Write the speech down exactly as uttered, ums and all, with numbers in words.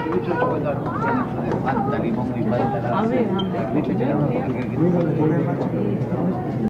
mucho chocolate. Falta limón y falta la... A ver, a ver.